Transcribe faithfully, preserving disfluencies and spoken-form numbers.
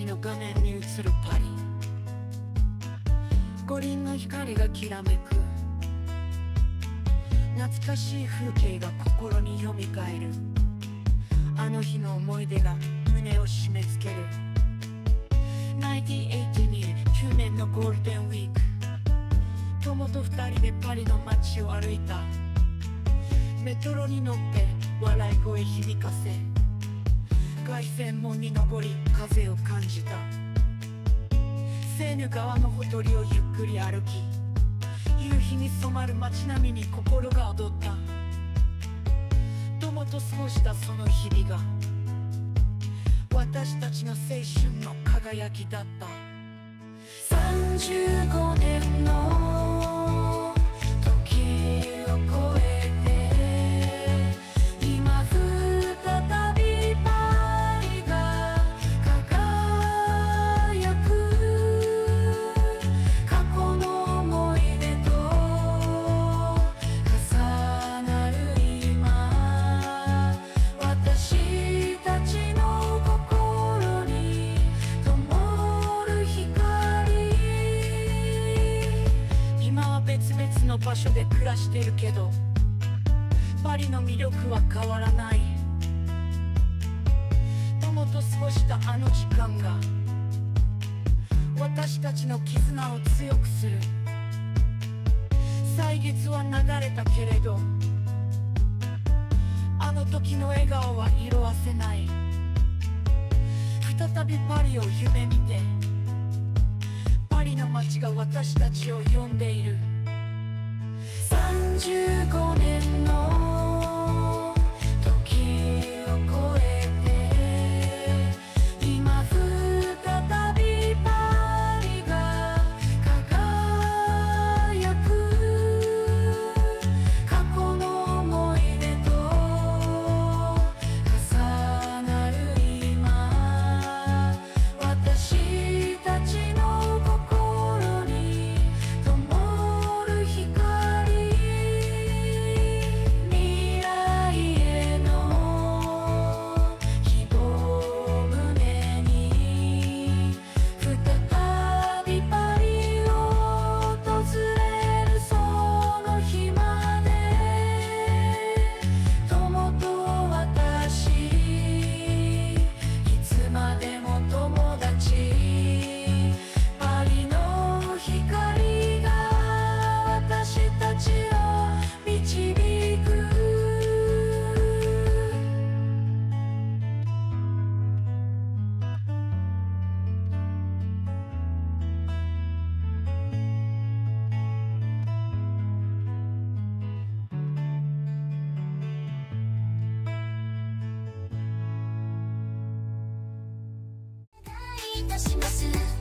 の画面に映るパリ、五輪の光がきらめく、懐かしい風景が心によみがえる。あの日の思い出が胸を締め付ける。ナインティーンエイティにきゅうねんのゴールデンウィーク、友と二人でパリの街を歩いた。メトロに乗って笑い声響かせ、凱旋門に登り風を感じた。セーヌ川のほとりをゆっくり歩き、夕日に染まる街並みに心が躍った。友と過ごしたその日々が私たちの青春の輝きだった。さんじゅうごねんの時を超えて、今再びパリが輝く。過去の思い出と重なる今、私たちの心に灯る光。今は別々の場所で暮らしてるけど、パリの魅力は変わらない。友と過ごしたあの時間が私たちの絆を強くする。歳月は流れたけれど、あの時の笑顔は色褪せない。再びパリを夢見て、パリの街が私たちを呼んでいる。さんじゅうごねんの時を超えて、今再びパリが輝く。過去の思い出と重なる今、私たちの心に灯る光。未来への希望を胸に、再びパリを訪れるその日まで、友と私いつまでも友達。パリの光が私たちを導く。 いたします。